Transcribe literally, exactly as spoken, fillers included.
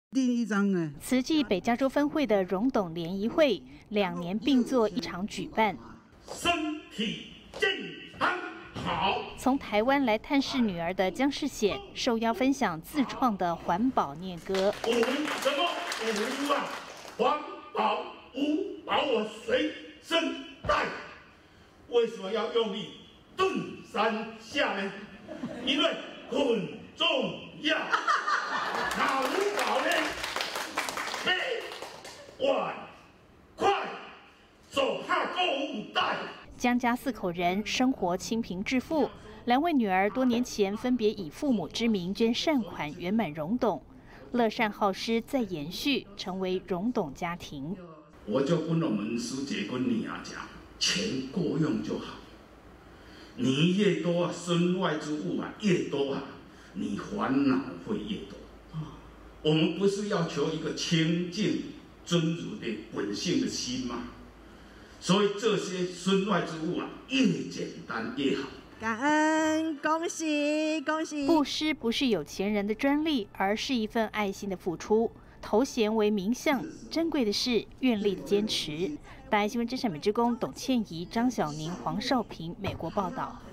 第一章呢， 慈济北加州分会的荣董联谊会两年并作一场举办， 身体健康好。 从台湾来探视女儿的江世显受邀分享自创的环保念歌。 五什么？五啊，环保五把我随身带。为什么要用力顿三下呢？因为很重要。哪五宝呢？杯、碗、筷，手帕购物袋。 江家四口人生活清贫致富，两位女儿多年前分别以父母之名捐善款，圆满荣董。乐善好施再延续，成为荣董家庭。 我就跟我们师姐跟女儿讲，钱够用就好。你越多啊，身外之物啊越多啊，你烦恼会越多。我们不是要求一个清净尊儒的本性的心吗？所以这些身外之物啊，越简单越好。 感恩，恭喜恭喜！ 布施不是有钱人的专利，而是一份爱心的付出。头衔为名相，珍贵的是愿力的坚持。大爱新闻真善美之公董倩怡、张晓宁、黄少平，美国报道。